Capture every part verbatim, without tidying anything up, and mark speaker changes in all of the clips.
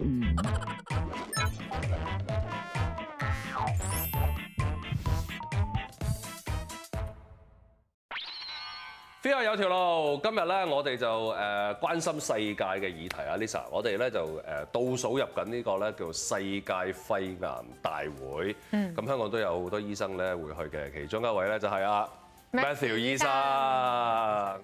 Speaker 1: 飛下有條路，今日咧我哋就誒關心世界嘅議題啊 ，Lisa， 我哋咧就誒倒數入緊呢個咧叫世界肺癌大會。嗯。咁香港都有好多醫生咧會去嘅，其中一位咧就係阿 Matthew 醫生。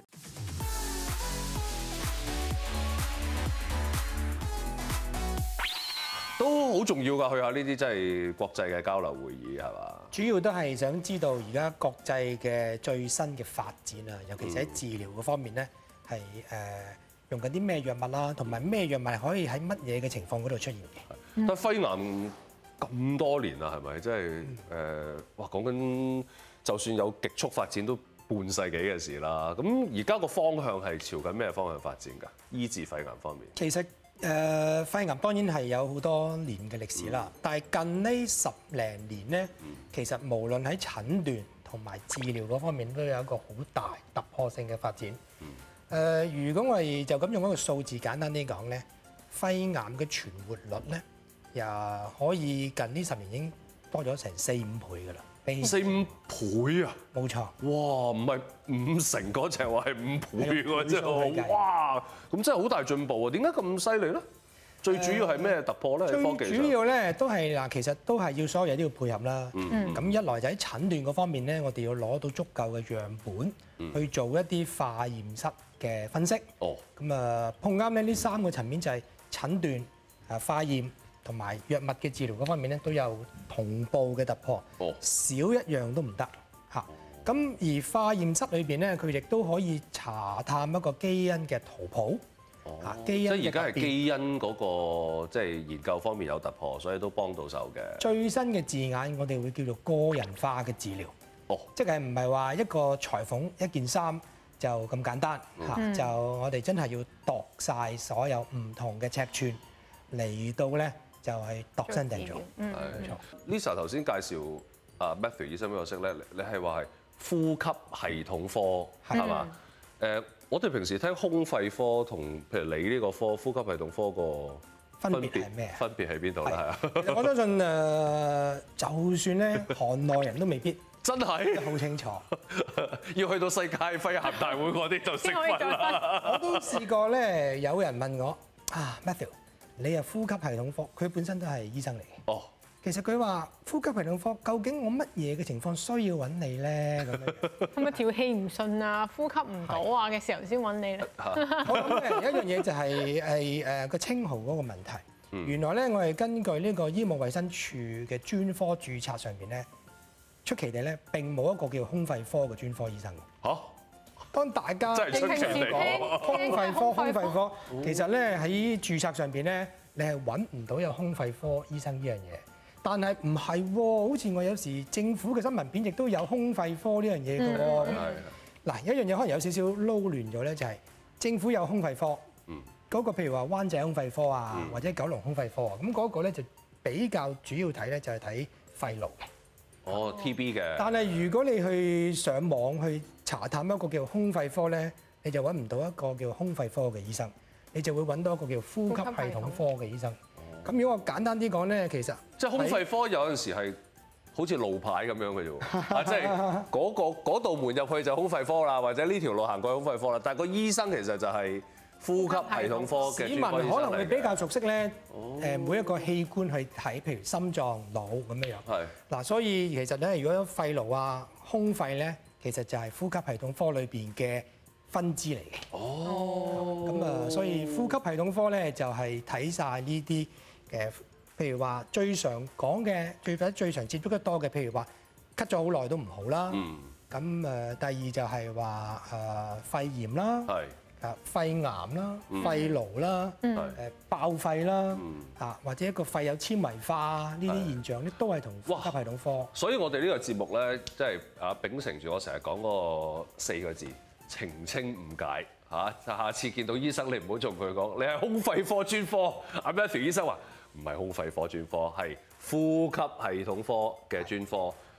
Speaker 1: 都好重要㗎，去下呢啲真係國際嘅交流會議係嘛？
Speaker 2: 主要都係想知道而家國際嘅最新嘅發展啊，尤其是喺治療嗰方面咧，係誒、呃、用緊啲咩藥物啦，同埋咩藥物係可以喺乜嘢嘅情況嗰度出現嘅。
Speaker 1: 但係肺癌咁多年啦，係咪？即係誒，哇！講緊就算有極速發展，都半世紀嘅事啦。咁而家個方向係朝緊咩方向發展㗎？醫治肺癌方面，
Speaker 2: 其實。誒、呃、肺癌當然係有好多年嘅歷史啦，嗯、但係近呢十零年咧，嗯、其實無論喺診斷同埋治療嗰方面都有一個好大突破性嘅發展。誒、嗯呃，如果我哋就咁用一個數字簡單啲講咧，肺癌嘅存活率咧，又可以近呢十年已經多咗成四五倍㗎啦。
Speaker 1: 四五倍啊！
Speaker 2: 冇錯。
Speaker 1: 哇，唔係五成嗰隻話係五倍喎，真係哇！咁真係好大進步啊！點解咁犀利咧？最主要係咩突破咧？喺科技上。最主要咧都係嗱，其實都係要所有嘢都要配合啦。嗯。咁一來就喺診斷嗰方面咧，我哋要攞到足夠嘅樣本，嗯、去做一啲化驗室嘅分析。哦。咁啊，碰啱咧呢三個層面就係診斷、啊化驗。同埋藥物嘅治療嗰方面咧，都有同步嘅突破，哦、少一樣都唔得嚇。咁、哦、而化驗室裏邊咧，佢亦都可以查探一個基因嘅圖譜。 哦，基因即係而家係基因嗰、那個即係、就是、研究方面有突破，所以都幫到手嘅。最新嘅字眼，我哋會叫做個人化嘅治療。哦，即係唔係話一個裁縫一件衫就咁簡單嚇？嗯、就我哋真係要度晒所有唔同嘅尺寸嚟到咧。就係度身訂造，嗯，冇錯。 Lisa 頭先介紹啊 Matthew 醫生俾我識咧，你係話係呼吸系統科係嘛？誒，我哋平時聽胸肺科同譬如你呢個科呼吸系統科個
Speaker 2: 分別係咩？
Speaker 1: 分別喺邊度咧？係啊，
Speaker 2: 我相信誒，就算咧行內人都未必
Speaker 1: 真係
Speaker 2: 好清楚，
Speaker 1: 要去到世界肺癌大會嗰啲就識分啦。
Speaker 2: 我都試過咧，有人問我啊 Matthew。你係呼吸系統科，佢本身都係醫生嚟嘅。哦，其實佢話呼吸系統科，究竟我乜嘢嘅情況需要揾你咧？咁樣
Speaker 3: 係咪條氣唔順啊、呼吸唔到啊嘅時候先揾你咧？
Speaker 2: 我諗咧有一樣嘢就係係誒個稱號嗰個問題。嗯、原來咧，我係根據呢個醫務衛生署嘅專科註冊上邊咧，出奇地咧並冇一個叫胸肺科嘅專科醫生。嚇、啊！當大家
Speaker 1: 真係出奇地講
Speaker 2: 胸肺科、胸肺科，其實咧喺註冊上邊咧，你係揾唔到有胸肺科醫生呢樣嘢。但係唔係喎？好似我有時政府嘅新聞片亦都有胸肺科呢樣嘢嘅喎。嗱，有一樣嘢可能有少少撈亂咗咧，就係政府有胸肺科，嗰個譬如話灣仔胸肺科啊，或者九龍胸肺科啊，咁嗰個咧就比較主要睇咧就係睇肺癆嘅。
Speaker 1: 哦 ，T B 嘅。但
Speaker 2: 係如果你去上網去查探一個叫胸肺科咧，你就揾唔到一個叫胸肺科嘅醫生，你就會揾到一個叫呼吸系統科嘅醫生。咁、哦、如果我簡單啲講咧，其實
Speaker 1: 即係胸肺科有陣時係好似路牌咁樣嘅啫喎，啊即係嗰個嗰道門入去就胸肺科啦，或者呢條路行過去胸肺科啦，但係個醫生其實就係呼吸系統科嘅。市民
Speaker 2: 可能會比較熟悉咧，誒、哦、每一個器官去睇，譬如心臟、腦咁樣樣。係嗱是，所以其實咧，如果肺癆啊、胸肺咧，其實就係呼吸系統科裏邊嘅分支嚟嘅。哦，咁啊，所以呼吸系統科咧就係睇晒呢啲嘅，譬如話最常講嘅、最或者最常接觸得多嘅，譬如話咳咗好耐都唔好啦。嗯。咁誒，第二就係話誒肺炎啦。係。啊，肺癌啦、肺癆啦、誒爆肺啦，啊或者一個肺有纖維化呢啲現象咧，都係同呼吸系統科。
Speaker 1: 所以我哋呢個節目咧，即係啊秉承住我成日講嗰個四個字：澄清誤解嚇。下次見到醫生，你唔好同佢講，你係胸肺科專科。阿 Matthew 醫生話唔係胸肺科專科，係呼吸系統科嘅專科。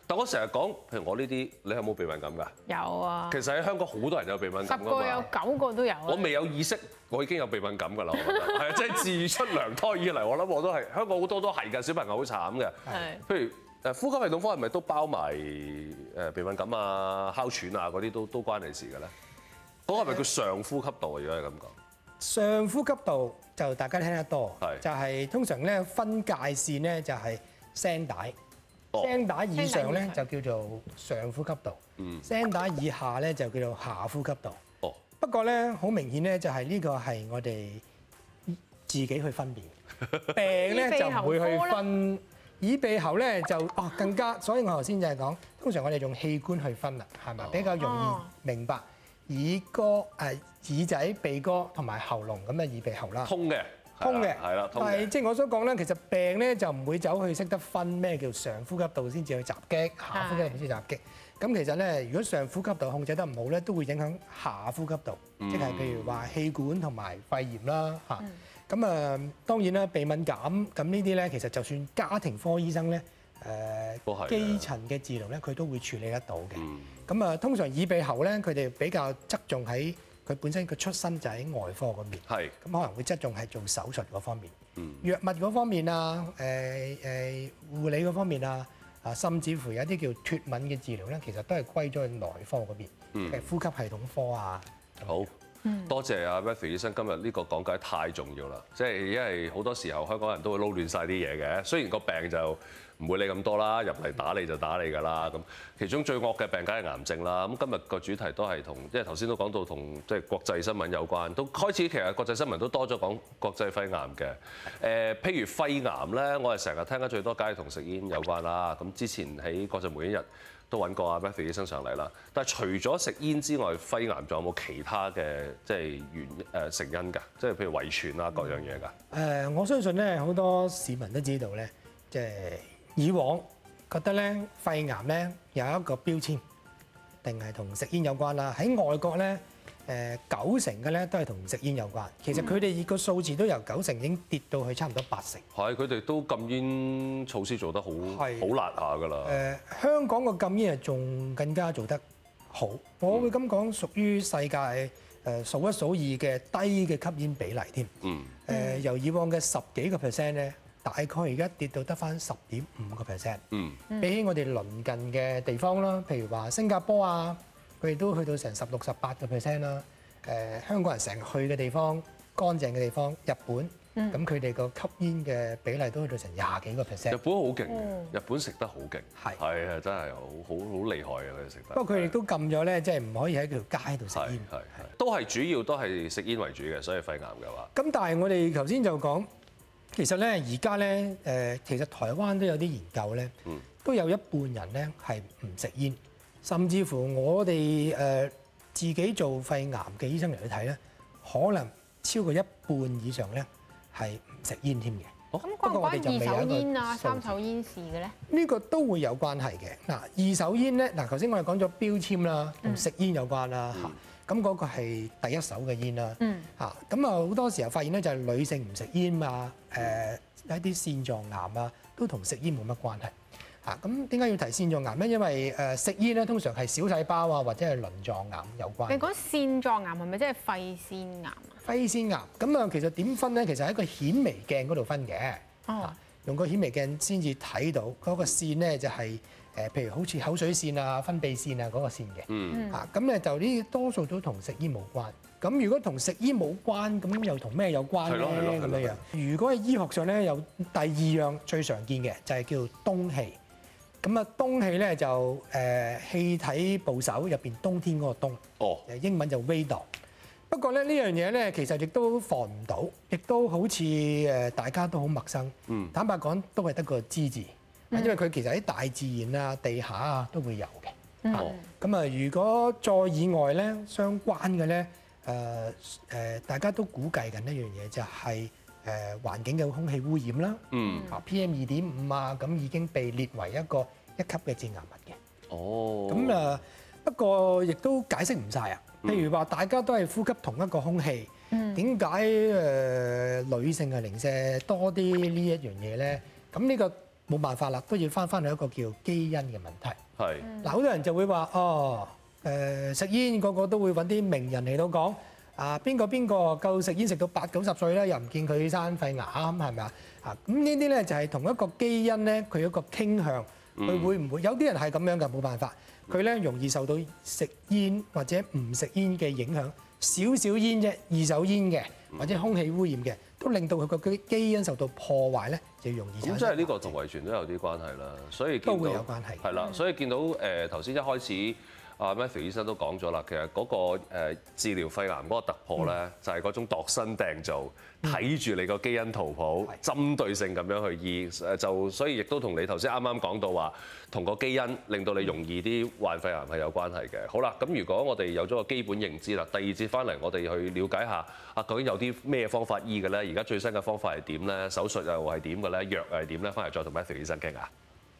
Speaker 1: 但我成日講，譬如我呢啲，你有冇鼻敏感㗎？
Speaker 3: 有啊。
Speaker 1: 其實喺香港好多人有鼻敏感㗎嘛。
Speaker 3: 十個有九個都有。
Speaker 1: 我未有意識，我已經有鼻敏感㗎啦。我覺得係啊，即係自出娘胎以嚟，我諗我都係香港好多都係㗎，小朋友好慘嘅。係。譬如誒呼吸系統科係咪都包埋誒鼻敏感啊、哮喘啊嗰啲都都關你事嘅咧？嗰個係咪叫上呼吸道啊？如果係咁講。上
Speaker 2: 呼吸道就大家聽得多，就係通常咧分界線咧就係聲帶。聲帶以上咧就叫做上呼吸道，聲帶以下咧就叫做下呼吸道。哦，不過咧好明顯咧就係呢個係我哋自己去分辨，病咧就唔會去分。耳鼻喉咧就哦更加，所以我頭先就係講，通常我哋用器官去分啦，係咪比較容易明白？耳哥誒耳仔、鼻哥同埋喉嚨咁嘅耳鼻喉啦，
Speaker 1: 通嘅。
Speaker 2: 通嘅，
Speaker 1: 係啦，通嘅。
Speaker 2: 但係即係我所講咧，其實病咧就唔會走去識得分咩叫上呼吸道先至去襲擊，下呼吸道先至襲擊。咁其實咧，如果上呼吸道控制得唔好咧，都會影響下呼吸道，嗯、即係譬如話氣管同埋肺炎啦嚇。咁啊、嗯，當然啦，鼻敏感咁呢啲咧，其實就算家庭科醫生咧，誒、呃、基層嘅治療咧，佢都會處理得到嘅。咁啊、嗯，通常耳鼻喉咧，佢哋比較側重喺佢本身個出身就喺外科嗰邊，咁是可能會側重係做手術嗰方面，嗯、藥物嗰方面啊，誒、呃、誒、呃、護理嗰方面啊，啊甚至乎有一啲叫脫敏嘅治療咧，其實都係歸咗去內科嗰邊，嘅、嗯、呼吸系統科啊。好，嗯、多謝阿 Matthew 醫生今日呢個講解太重要啦，即係因為好多時候香港人都會撈亂晒啲嘢嘅，雖然個病就唔會理咁多啦，入嚟打你就打你㗎啦。咁其中最惡嘅病梗係癌症啦。咁今日個主題都係同，即係頭先都講到同即係國際新聞有關。都開始其實國際新聞都多咗講國際肺癌嘅。誒、呃，譬如肺癌咧，我係成日聽得最多，梗係同食煙有關啦。咁之前喺國際無煙日都揾過阿 Matthew 醫生上嚟啦。但係除咗食煙之外，肺癌仲有冇其他嘅即係原誒成因㗎？即係譬如遺傳啊各樣嘢㗎。誒、 呃，我相信咧好多市民都知道咧，即係。以往覺得咧肺癌咧有一個標籤，定係同食煙有關啦。喺外國咧，誒九成嘅咧都係同食煙有關。其實佢哋個數字都由九成已經跌到去差唔多八成。係，佢哋都禁煙措施做得好好辣下㗎啦。誒，香港個禁煙係仲更加做得好。我會咁講，屬於世界誒數一數二嘅低嘅吸煙比例添。嗯。誒，由以往嘅十幾個 percent 咧。大概而家跌到得返十點五個 percent，比起我哋鄰近嘅地方啦，譬如話新加坡啊，佢哋都去到成十六、十八個 percent 啦。誒，香港人成日去嘅地方，乾淨嘅地方，日本，咁佢哋個吸煙嘅比例都去到成廿幾個 percent。日本好勁嘅，日本食得好勁，係係啊，真係好好好厲害啊！佢哋食得。不過佢哋都禁咗咧，即係唔可以喺條街度食煙。係係都係主要都係食煙為主嘅，所以肺癌嘅話。咁但係我哋頭先就講。其實咧，而家咧，誒，其實台灣都有啲研究咧，都有一半人咧係唔食煙，甚至乎我哋誒自己做肺癌嘅醫生嚟去睇咧，可能超過一半以上咧係唔食煙添嘅。咁關唔關二手煙啊、三手煙事嘅咧？呢個都會有關係嘅。嗱，二手煙咧，嗱頭先我哋講咗標籤啦，同食煙有關啦嚇。咁嗰個係第一手嘅煙啦，嚇咁啊好多時候發現咧就係女性唔食煙啊，誒一啲腺狀癌啊都同食煙冇乜關係嚇。咁點解要提腺狀癌咧？因為誒食煙咧通常係小細胞啊或者係鱗狀癌有關。你講腺狀癌係咪即係肺腺癌啊？肺腺癌咁啊，其實點分咧？其實喺個顯微鏡嗰度分嘅，哦，用個顯微鏡先至睇到嗰個腺咧就係。誒，譬如好似口水腺啊、分泌腺啊嗰個腺嘅，嚇咁咧就呢啲多數都同食煙冇關。咁如果同食煙冇關，咁又同咩有關咧？咁樣樣。如果喺醫學上咧，有第二樣最常見嘅就係叫氡氣。咁啊，氡氣咧就誒氣體部首入邊冬天嗰個冬，哦，英文就 radon。不過咧呢樣嘢咧，其實亦都防唔到，亦都好似誒大家都好陌生。嗯，坦白講，都係得個知字。因為佢其實喺大自然啊、地下啊都會有嘅。哦。咁啊，如果再以外咧，相關嘅咧，誒誒，大家都估計緊一樣嘢，就係誒環境嘅空氣污染啦。嗯。啊 P M 二點五啊，咁已經被列為一個一級嘅致癌物嘅。哦。咁啊，不過亦都解釋唔晒啊。譬如話，大家都係呼吸同一個空氣，點解誒女性係零舍多啲呢一樣嘢咧？咁呢個冇辦法啦，都要翻翻去一個叫基因嘅問題。
Speaker 1: 係
Speaker 2: 嗱，好多人就會話哦，誒食煙個個都會揾啲名人嚟到講啊，邊個邊個夠食煙食到八九十歲咧，又唔見佢生肺癌，係咪啊？啊咁呢啲咧就係同一個基因咧，佢有一個傾向，佢會唔會有啲人係咁樣嘅？冇辦法，佢咧容易受到食煙或者唔食煙嘅影響，少少煙啫，二手煙嘅或者空氣污染嘅，都令到佢個基因受到破壞咧，就容易。
Speaker 1: 咁即係呢個同遺傳都有啲關係啦，所以
Speaker 2: 都會有關係。
Speaker 1: 係啦，所以見到誒頭先一開始阿 Matthew 醫生都講咗啦，其實嗰個誒治療肺癌嗰個突破咧，就係嗰種度身訂造，睇住你個基因圖譜，針對性咁樣去醫誒，就所以亦都同你頭先啱啱講到話，同個基因令到你容易啲患肺癌係有關係嘅。好啦，咁如果我哋有咗個基本認知啦，第二節翻嚟我哋去了解下啊，究竟有啲咩方法醫嘅咧？而家最新嘅方法係點咧？手術又係點嘅咧？藥係點咧？翻嚟再同 Matthew 醫生傾下。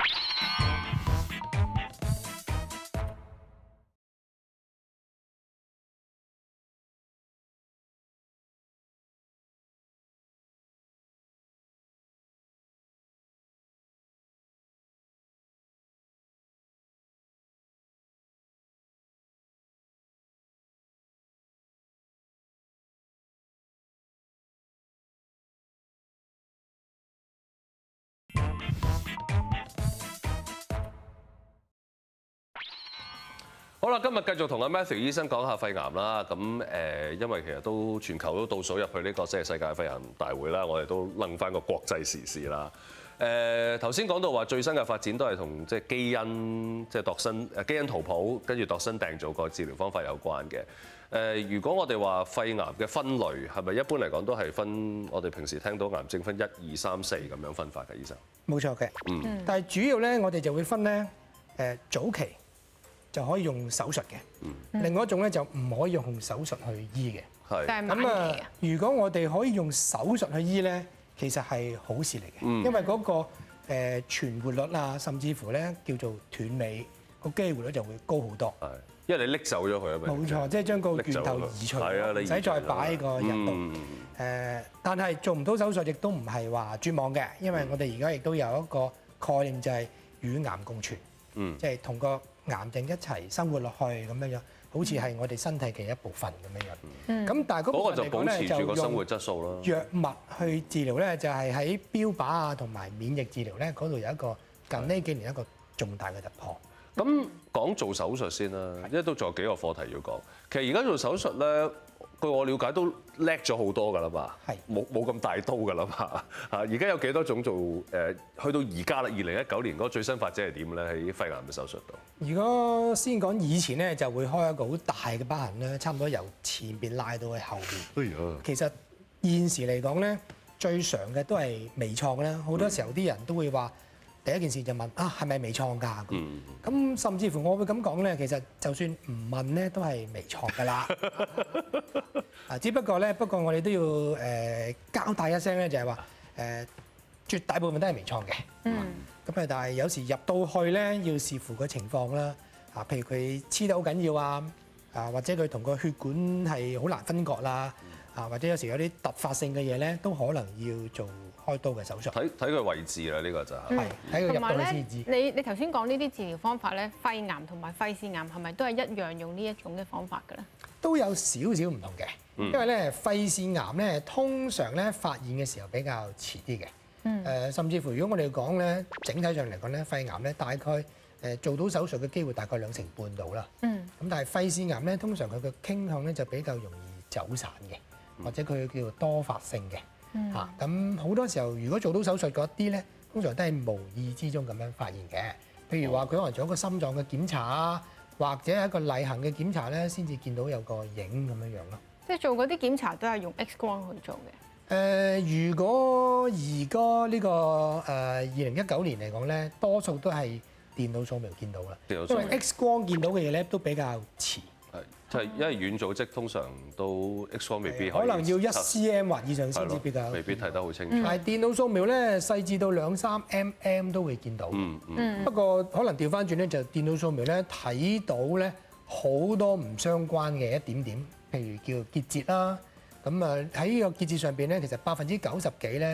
Speaker 1: 好啦，今日繼續同阿 Matthew 醫生講下肺癌啦。咁誒，因為其實都全球都倒數入去呢個即係世界肺癌大會啦，我哋都掕翻個國際時事啦。誒頭先講到話最新嘅發展都係同即係基因即係度身誒基因圖譜，跟住度身訂造個治療方法有關嘅。誒，如果我哋話肺癌嘅分類係咪一般嚟講都係分我哋平時聽到癌症分一二三四咁樣分法嘅？醫生
Speaker 2: 冇錯嘅，
Speaker 1: 嗯，
Speaker 2: 但係主要咧我哋就會分咧誒早期就可以用手術嘅，嗯、另外一種咧就唔可以用手術去醫嘅。
Speaker 1: 係
Speaker 2: 咁啊，如果我哋可以用手術去醫咧，其實係好事嚟嘅，嗯、因為嗰、那個誒、呃、存活率啊，甚至乎咧叫做斷尾個機會率就會高好多。係，
Speaker 1: 因為你拎走咗佢啊嘛。冇
Speaker 2: 錯，即係將個源頭移除，唔使再擺喺個人度。誒、嗯，但係做唔到手術亦都唔係話絕望嘅，因為我哋而家亦都有一個概念就係與癌共存，嗯、即係同個癌症一齊生活落去咁樣樣，好似係我哋身體嘅一部分咁樣樣。咁、嗯、但係嗰個就保持住個生活質素咯。藥物去治療咧，就係喺標靶啊同埋免疫治療咧嗰度有一個近呢幾年一個重大嘅突破。咁
Speaker 1: 講做手術先啦，因為都仲有幾個課題要講。其實而家做手術咧，據我了解都叻咗好多㗎啦嘛，冇冇咁大刀㗎啦嘛。嚇，而家有幾多種做誒？去到而家啦，二零一九年嗰個最新發展係點咧？喺肺癌嘅手術度。
Speaker 2: 如果先講以前咧，就會開一個好大嘅疤痕咧，差唔多由前邊拉到去後邊。哎呀！其實現時嚟講咧，最常嘅都係微創啦。好多時候啲人都會話。第一件事就問啊，係咪微創㗎？咁、嗯、甚至乎我會咁講咧，其實就算唔問咧，都係微創㗎啦。啊，只不過咧，不過我哋都要誒、呃、交代一聲咧，就係話誒絕大部分都係微創嘅。嗯。咁啊，但係有時入到去咧，要視乎個情況啦。啊，譬如佢黐得好緊要啊，啊或者佢同個血管係好難分割啦，啊或者有時有啲突發性嘅嘢咧，都可能要做開刀嘅手術。睇
Speaker 1: 睇佢位置啦，呢、呢個就係、
Speaker 2: 係。睇佢入到去先知。
Speaker 3: 你你頭先講呢啲治療方法咧，肺癌同埋肺腺癌係咪都係一樣用呢一種嘅方法嘅咧？
Speaker 2: 都有少少唔同嘅，因為咧肺腺癌咧通常咧發現嘅時候比較遲啲嘅。誒、嗯、甚至乎如果我哋講咧，整體上嚟講咧，肺癌咧大概誒做到手術嘅機會大概兩成半到啦。嗯。咁但係肺腺癌咧，通常佢嘅傾向咧就比較容易走散嘅，或者佢叫做多發性嘅。嚇，咁好多時候，如果做到手術嗰啲咧，通常都係無意之中咁樣發現嘅。譬如話佢可能做一個心臟嘅檢查啊，或者係一個例行嘅檢查咧，先至見到有個影咁樣樣咯。
Speaker 3: 即係做嗰啲檢查都係用 X 光去做嘅。
Speaker 2: 誒、呃，如果而家呢個誒二零一九年嚟講咧，多數都係電腦掃描見到啦，因為 X 光見到嘅嘢咧都比較遲。係，
Speaker 1: 就係因為軟組織通常都 X 光未必可，
Speaker 2: 可能要一 cm 或以上先至比較，
Speaker 1: 未必睇得好清楚。
Speaker 2: 但係電腦掃描咧細緻到兩三 mm 都會見到。嗯嗯。不過可能調翻轉咧，就電腦掃描咧睇到咧好多唔相關嘅一點點，譬如叫結節啦。咁啊喺呢個結節上邊咧，其實百分之九十幾咧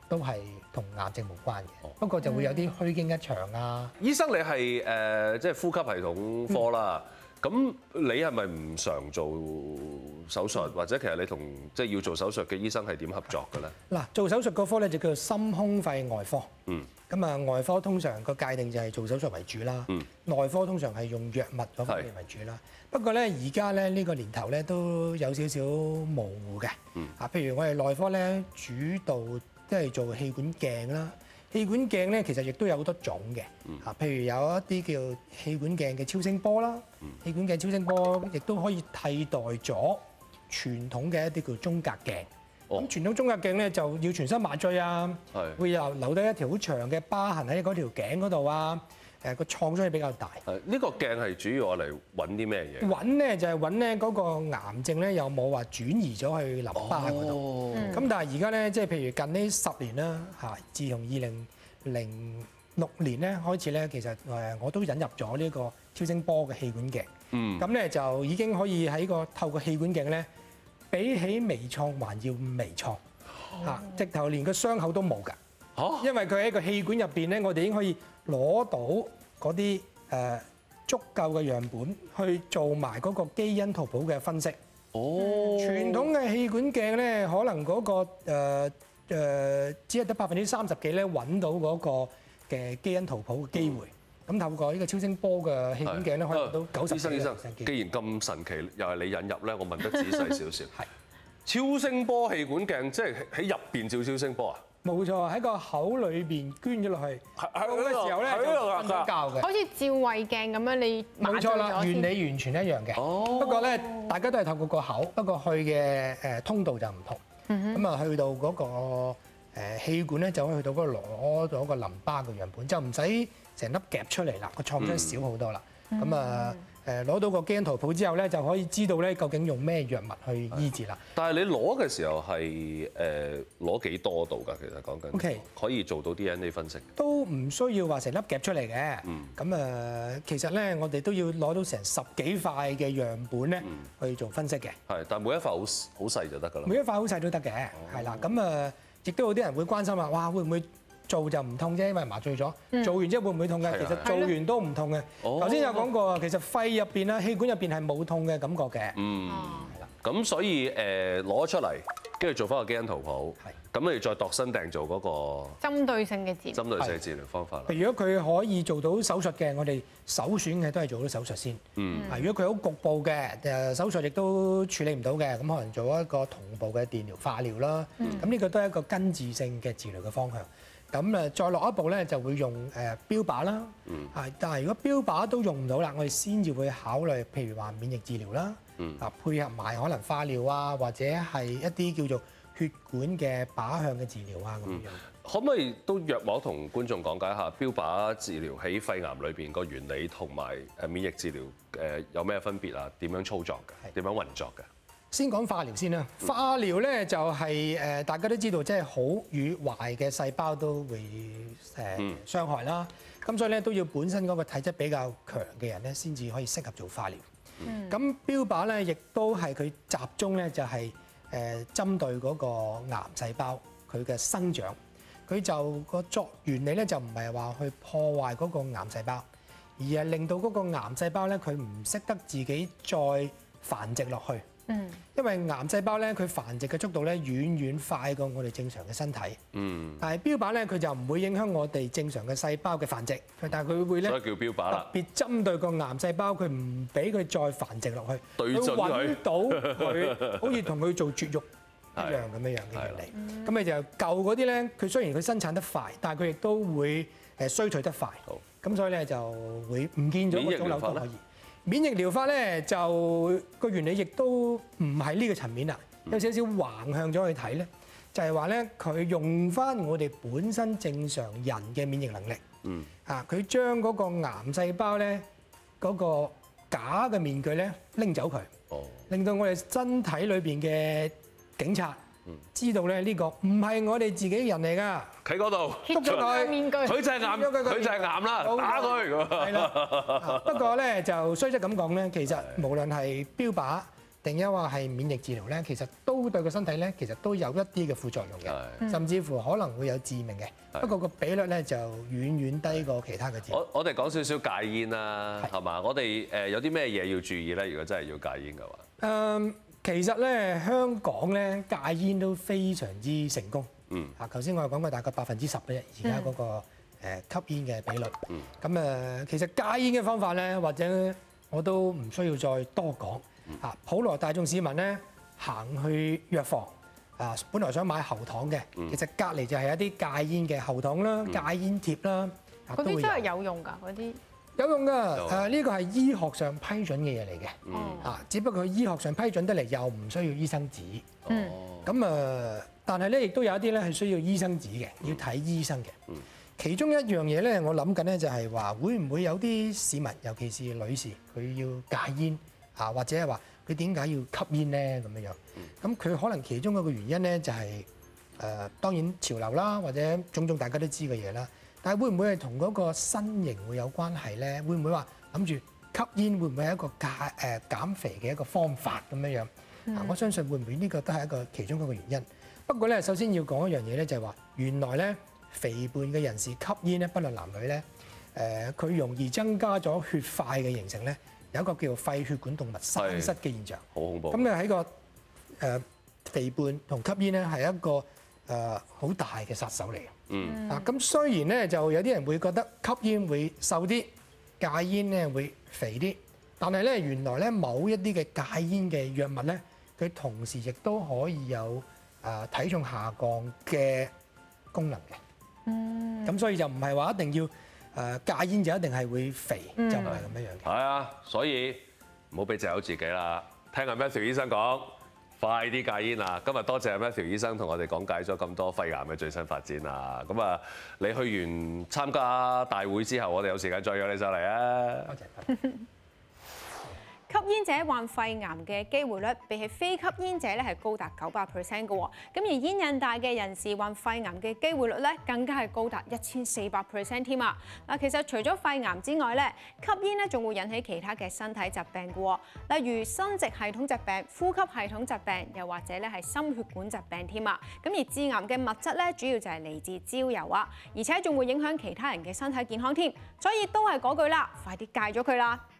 Speaker 2: 都係同癌症無關嘅，不過就會有啲虛驚一場啊。
Speaker 1: 醫生，你係誒即係呼吸系統科啦，咁你係咪唔常做手術，或者其實你同即係要做手術嘅醫生係點合作嘅咧？
Speaker 2: 嗱，做手術嗰科咧就叫做心胸肺外科。
Speaker 1: 嗯。
Speaker 2: 咁啊，外科通常個界定就係做手術為主啦。嗯。內科通常係用藥物嗰方面為主啦。不過咧，而家咧呢個年頭咧都有少少模糊嘅。嗯。啊，譬如我哋內科咧主導即係做氣管鏡啦。氣管鏡咧其實亦都有好多種嘅。嗯。啊，譬如有一啲叫氣管鏡嘅超聲波啦。嗯。氣管鏡超聲波亦都可以替代咗傳統嘅一啲叫中隔鏡。咁傳統中隔鏡咧就要全身麻醉啊，會有留低一條好長嘅疤痕喺嗰條頸嗰度啊，誒個創傷係比較大。係呢個
Speaker 1: 鏡係主要我嚟揾啲咩嘢？
Speaker 2: 揾咧就係揾咧嗰個癌症咧有冇話轉移咗去淋巴嗰度。咁、哦、但係而家咧即係譬如近呢十年啦嚇，自從二零零六年咧開始咧，其實誒我都引入咗呢個超聲波嘅氣管鏡。嗯。咁咧就已經可以喺個透過氣管鏡咧。比起微創還要微創嚇，直頭連個傷口都冇㗎嚇，因為佢喺個氣管入邊咧，我哋已經可以攞到嗰啲誒足夠嘅樣本去做埋嗰個基因圖譜嘅分析。哦，傳統嘅氣管鏡咧，可能嗰個誒誒只係得百分之三十幾咧揾到嗰個嘅基因圖譜嘅機會。咁透過呢個超聲波嘅氣管鏡咧，可以揾到九十幾 percent。醫生，醫生，既然咁神奇，又係你引入咧，我問得仔細少少。係超聲波氣管鏡，即係喺入邊照超聲波啊？冇錯，喺個口裏邊捐咗落去。係係嗰個時候咧，就瞓咗覺嘅。好似照胃鏡咁樣，你冇錯啦，原理完全一樣嘅。哦。不過咧，大家都係透過個口，不過去嘅誒通道就唔同。嗯哼。咁啊，去到嗰個誒氣管咧，就可以去到嗰個攞到個淋巴嘅樣本，就唔使成粒夾出嚟啦，個創傷少好多啦。咁啊誒攞到個基因圖譜之後咧，就可以知道咧究竟用咩藥物去醫治啦。但係你攞嘅時候係誒攞幾多度㗎？其實講緊 OK 可以做到 D N A 分析，都唔需要話成粒夾出嚟嘅。咁啊，其實咧我哋都要攞到成十幾塊嘅樣本咧去做分析嘅。係，但係每一塊好好細就得㗎啦。每一塊好細都得嘅，係啦。咁啊，亦都有啲人會關心話，哇會唔會做就唔痛啫，因為麻醉咗。嗯、做完之後會唔會痛嘅？其實做完都唔痛嘅。頭先有講過，其實肺入邊啦、氣管入邊係冇痛嘅感覺嘅。嗯，係啦。咁所以誒攞出嚟，跟住做翻個基因圖譜。係。咁你再度身訂做嗰個針對性嘅治療。針對性嘅治療方法啦。如果佢可以做到手術嘅，我哋首選嘅都係做到手術先。嗯。啊，如果佢好局部嘅，誒手術亦都處理唔到嘅，咁可能做一個同步嘅電療、化療啦。嗯。咁呢個都係一個根治性嘅治療嘅方向。咁誒再落一步咧，就會用誒標靶啦。嗯。啊，但係如果標靶都用唔到啦，我哋先至會考慮，譬如話免疫治療啦。嗯。啊，配合埋可能化療啊，或者係一啲叫做血管嘅靶向嘅治療啊咁樣。可唔可以都約莫同觀眾講解下標靶治療喺肺癌裏邊個原理同埋誒免疫治療誒有咩分別啊？點樣操作嘅？點樣運作嘅？先講化療先啦。化療咧就係誒大家都知道，即係好與壞嘅細胞都會誒傷害啦。咁所以咧都要本身嗰個體質比較強嘅人咧，先至可以適合做化療。咁標靶咧亦都係佢集中咧就係誒針對嗰個癌細胞佢嘅生長。佢就個作原理咧就唔係話去破壞嗰個癌細胞，而係令到嗰個癌細胞咧佢唔識得自己再繁殖落去。嗯，因為癌細胞咧，佢繁殖嘅速度咧遠遠快過我哋正常嘅身體。嗯，但係標靶咧，佢就唔會影響我哋正常嘅細胞嘅繁殖，但係佢會咧，所以叫標靶啦。特別針對個癌細胞，佢唔俾佢再繁殖落去，對準佢，揾到佢，好似同佢做絕育一樣咁樣樣嘅原理。咁你就舊嗰啲咧，佢雖然佢生產得快，但係佢亦都會誒衰退得快。好，咁所以咧就會唔見咗個腫瘤都可以。免疫療法咧就個原理亦都唔係呢個層面啦，有少少橫向咗去睇咧，就係話咧佢用翻我哋本身正常人嘅免疫能力，嗯，啊佢將嗰個癌細胞咧嗰個假嘅面具咧拎走佢，哦，令到我哋身體裏邊嘅警察知道咧呢個唔係我哋自己人嚟㗎，喺嗰度捉咗佢面具，佢就係癌，佢就係癌啦，打佢。係啦，不過咧就雖則咁講咧，其實無論係標靶定抑或係免疫治療咧，其實都對個身體咧，其實都有一啲嘅副作用嘅，甚至乎可能會有致命嘅。不過個比率咧就遠遠低過其他嘅治療。
Speaker 1: 我我哋講少少戒煙啦，係嘛？我哋誒有啲咩嘢要注意咧？如果真係要戒煙嘅話，
Speaker 2: 誒其實咧香港咧戒煙都非常之成功。嗯。啊，頭先我哋講過大概百分之十嘅啫，而家嗰個誒吸煙嘅比率。嗯。咁誒，其實戒煙嘅方法咧，或者我都唔需要再多講。啊，普羅大眾市民咧行去藥房啊，本來想買喉糖嘅，其實隔離就係一啲戒煙嘅喉糖啦、戒煙貼啦，
Speaker 3: 嗰啲真係有用㗎，嗰啲
Speaker 2: 有用㗎。誒呢個係醫學上批准嘅嘢嚟嘅，啊，只不過佢醫學上批准得嚟又唔需要醫生紙。嗯。咁誒，但係咧亦都有一啲咧係需要醫生紙嘅，要睇醫生嘅。嗯。其中一樣嘢咧，我諗緊咧就係話，會唔會有啲市民，尤其是女士，佢要戒煙？啊，或者係話佢點解要吸煙咧咁樣樣？咁佢可能其中一個原因咧就係、是、誒、呃、當然潮流啦，或者種種大家都知嘅嘢啦。但係會唔會係同嗰個身形會有關係咧？會唔會話諗住吸煙會唔會係一個戒誒、呃、減肥嘅一個方法咁樣樣？嗯、啊，我相信會唔會呢個都係一個其中一個原因。不過咧，首先要講一樣嘢咧，就係話原來咧肥胖嘅人士吸煙咧，不論男女咧，誒、呃、佢容易增加咗血塊嘅形成咧。有一個叫做肺血管動脈栓塞嘅現象，好恐怖。咁咧喺個誒肥胖同吸煙咧係一個誒好、呃、大嘅殺手嚟嘅。嗯。啊，咁雖然咧就有啲人會覺得吸煙會瘦啲，戒煙咧會肥啲，但係咧原來咧某一啲嘅戒煙嘅藥物咧，佢同時亦都可以有誒、呃、體重下降嘅功能嘅。嗯。咁所以就唔係話一定要。誒戒煙就一定係會肥，嗯、就唔係咁樣樣嘅。係
Speaker 1: 啊，所以唔好俾藉口自己啦。聽阿 Matthew 醫生講，快啲戒煙啦！今日多謝阿 Matthew 醫生同我哋講解咗咁多肺癌嘅最新發展啊！咁啊，你去完參加大會之後，我哋有時間再約你上嚟啊！
Speaker 2: 多謝。
Speaker 4: 吸煙者患肺癌嘅機會率比起非吸煙者咧係高達九百 percent 嘅喎，咁而煙癮大嘅人士患肺癌嘅機會率咧更加係高達一千四百 percent 添啊！嗱，其實除咗肺癌之外咧，吸煙咧仲會引起其他嘅身體疾病嘅喎，例如生殖系統疾病、呼吸系統疾病，又或者咧係心血管疾病添啊！咁而致癌嘅物質咧，主要就係嚟自焦油啊，而且仲會影響其他人嘅身體健康添，所以都係嗰句啦，快啲戒咗佢啦！